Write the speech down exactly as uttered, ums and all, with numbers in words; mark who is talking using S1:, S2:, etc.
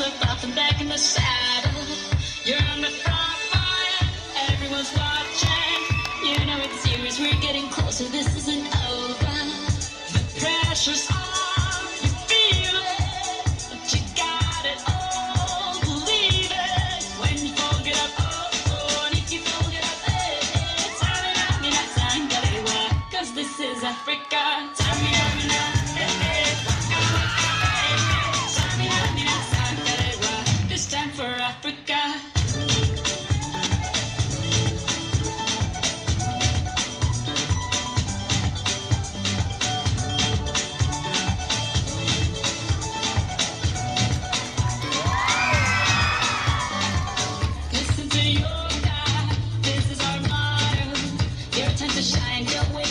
S1: slip up and back in the saddle. You're on the front line, everyone's watching. You know it's serious, we're getting closer, this isn't over. The pressure's on, you feel it, but you got it all, believe it. When you fold it up, oh, oh, and if you fold it up, eh, eh, Tamina, mina, sangalewa, cause this is Africa. Tamina, mina, eh, eh, waka, waka, eh, eh, Tamina, mina, sangalewa, this time for Africa. Listen to your God, this is our motto. Your time to shine, your way